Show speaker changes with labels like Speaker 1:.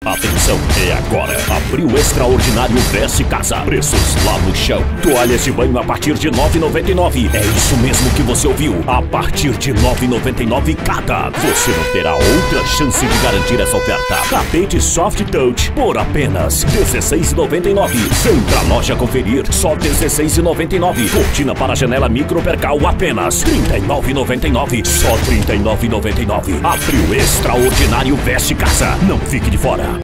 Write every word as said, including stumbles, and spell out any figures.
Speaker 1: Atenção, é agora. Abril Extraordinário Veste Casa. Preços lá no chão. Toalhas de banho a partir de nove reais e noventa e nove centavos. É isso mesmo que você ouviu. A partir de nove reais e noventa e nove centavos cada. Você não terá outra chance de garantir essa oferta. Tapete Soft Touch por apenas dezesseis reais e noventa e nove centavos. Vem pra loja conferir. Só dezesseis reais e noventa e nove centavos. Cortina para janela micro percal apenas trinta e nove reais e noventa e nove centavos. Só trinta e nove reais e noventa e nove centavos. Abril Extraordinário Veste Casa. Não fique de fora.